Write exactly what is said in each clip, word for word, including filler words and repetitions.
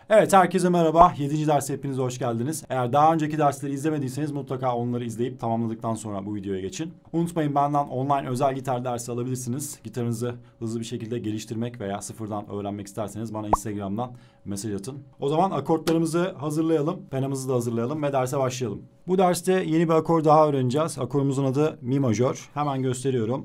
Evet, herkese merhaba. yedinci derse hepiniz hoş geldiniz. Eğer daha önceki dersleri izlemediyseniz mutlaka onları izleyip tamamladıktan sonra bu videoya geçin. Unutmayın, benden online özel gitar dersi alabilirsiniz. Gitarınızı hızlı bir şekilde geliştirmek veya sıfırdan öğrenmek isterseniz bana Instagram'dan mesaj atın. O zaman akortlarımızı hazırlayalım, penamızı da hazırlayalım ve derse başlayalım. Bu derste yeni bir akor daha öğreneceğiz. Akorumuzun adı Mi majör. Hemen gösteriyorum.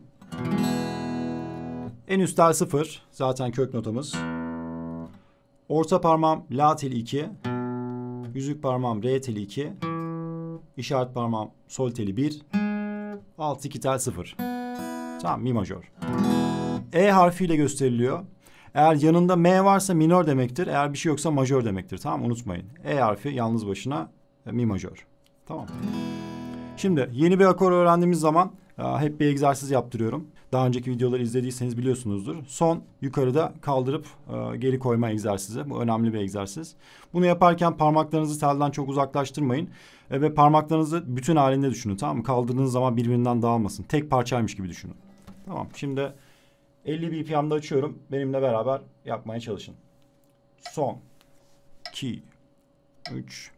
En üst tel sıfır, zaten kök notamız. Orta parmağım La teli iki, yüzük parmağım Re teli iki, işaret parmağım Sol teli bir, alt iki tel sıfır. Tamam, Mi majör. E harfiyle gösteriliyor. Eğer yanında M varsa minör demektir. Eğer bir şey yoksa majör demektir. Tamam, unutmayın. E harfi yalnız başına Mi majör. Tamam. Şimdi yeni bir akor öğrendiğimiz zaman hep bir egzersiz yaptırıyorum. Daha önceki videoları izlediyseniz biliyorsunuzdur. Son yukarıda kaldırıp geri koyma egzersizi. Bu önemli bir egzersiz. Bunu yaparken parmaklarınızı telden çok uzaklaştırmayın. Ve parmaklarınızı bütün halinde düşünün, tamam mı? Kaldırdığınız zaman birbirinden dağılmasın. Tek parçaymış gibi düşünün. Tamam. Şimdi elli B P M'de açıyorum. Benimle beraber yapmaya çalışın. Son, iki, üç.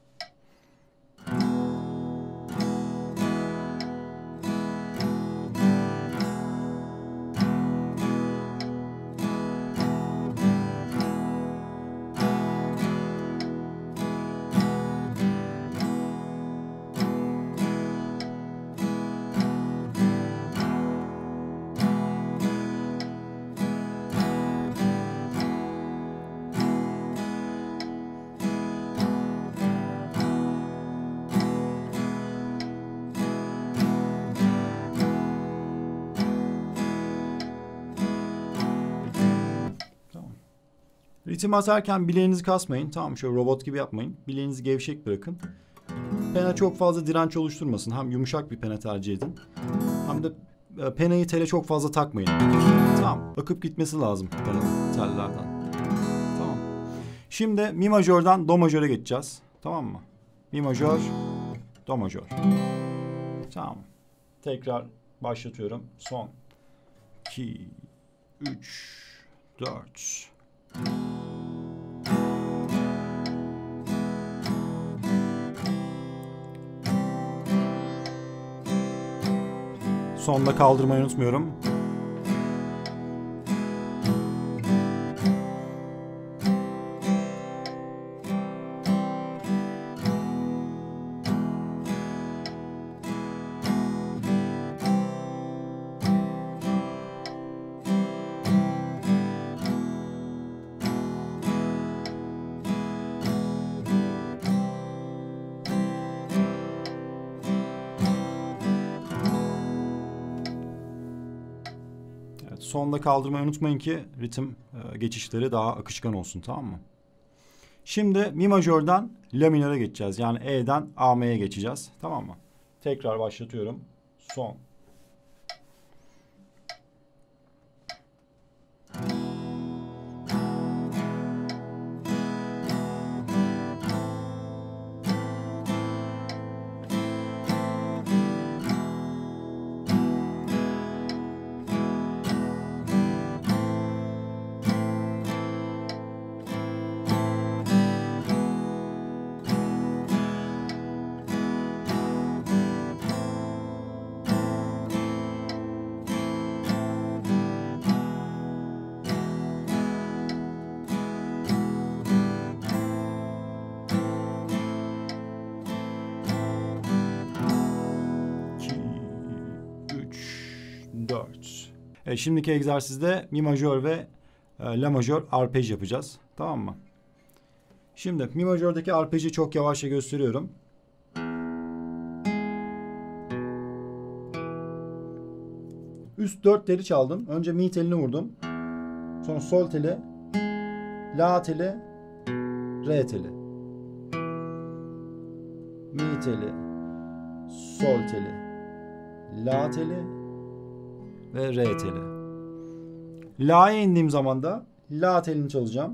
Ritim atarken bileğinizi kasmayın. Tamam, şöyle robot gibi yapmayın. Bileğinizi gevşek bırakın. Pena çok fazla direnç oluşturmasın. Hem yumuşak bir pena tercih edin. Hem de penayı tele çok fazla takmayın. Tamam, akıp gitmesi lazım penanın tellerden. Tamam. Şimdi Mi majörden Do majöre geçeceğiz. Tamam mı? Mi majör, Do majör. Tamam. Tekrar başlatıyorum. Son, iki, üç, dört. Sonda kaldırmayı unutmuyorum. Sonda kaldırmayı unutmayın ki ritim e, geçişleri daha akışkan olsun, tamam mı? Şimdi Mi majörden La minöre geçeceğiz. Yani E'den A M'ye geçeceğiz. Tamam mı? Tekrar başlatıyorum. Son. dört. E, şimdiki egzersizde Mi majör ve e, La majör arpej yapacağız. Tamam mı? Şimdi Mi majördeki arpeji çok yavaşça gösteriyorum. Üst dört teli çaldım. Önce Mi telini vurdum. Sonra Sol teli, La teli, Re teli. Mi teli, Sol teli, La teli ve Re teli. La'ya indiğim zaman da La telini çalacağım.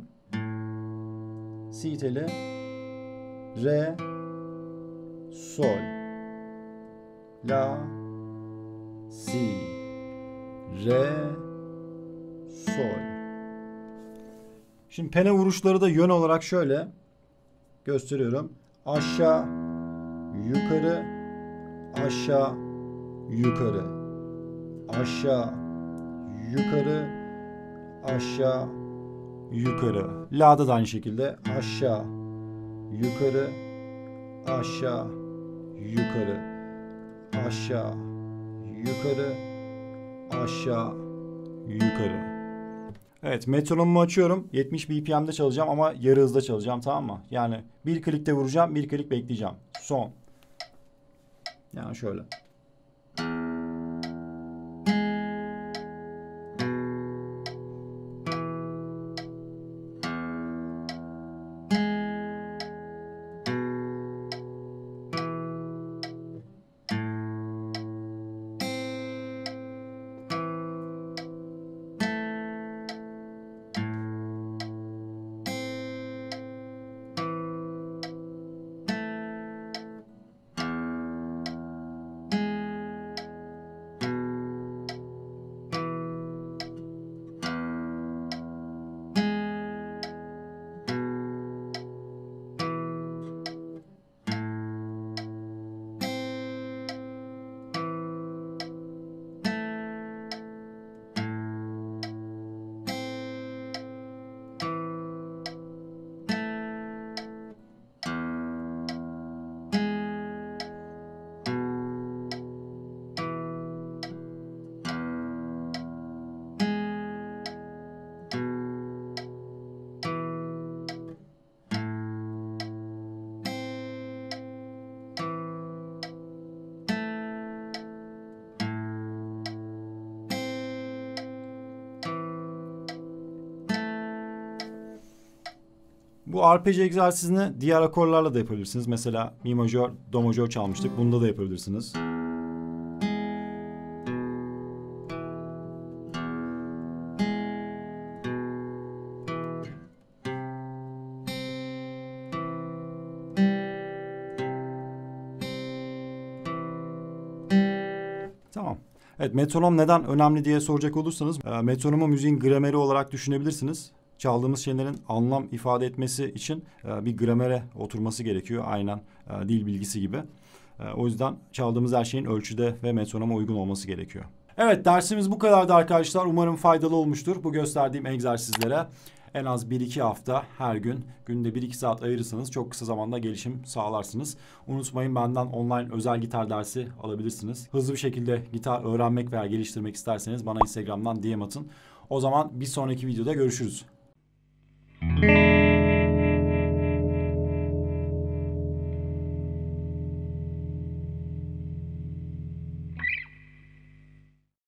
Si teli, Re, Sol, La, Si, Re, Sol. Şimdi pene vuruşları da yön olarak şöyle gösteriyorum. Aşağı, yukarı, aşağı, yukarı, aşağı, yukarı, aşağı, yukarı. La'da da aynı şekilde aşağı, yukarı, aşağı, yukarı, aşağı, yukarı, aşağı, yukarı. Evet, metronomumu açıyorum. yetmiş B P M'de çalacağım ama yarı hızda çalacağım, tamam mı? Yani bir klikte vuracağım, bir klik bekleyeceğim. Son. Yani şöyle. Bu arpej egzersizini diğer akorlarla da yapabilirsiniz. Mesela mi majör, do majör çalmıştık. Bunda da yapabilirsiniz. Tamam. Evet, metronom neden önemli diye soracak olursanız metronomu müziğin grameri olarak düşünebilirsiniz. Çaldığımız şeylerin anlam ifade etmesi için bir gramere oturması gerekiyor. Aynen dil bilgisi gibi. O yüzden çaldığımız her şeyin ölçüde ve metronoma uygun olması gerekiyor. Evet, dersimiz bu kadardı arkadaşlar. Umarım faydalı olmuştur. Bu gösterdiğim egzersizlere en az bir iki hafta her gün günde bir iki saat ayırırsanız çok kısa zamanda gelişim sağlarsınız. Unutmayın, benden online özel gitar dersi alabilirsiniz. Hızlı bir şekilde gitar öğrenmek veya geliştirmek isterseniz bana Instagram'dan D M atın. O zaman bir sonraki videoda görüşürüz.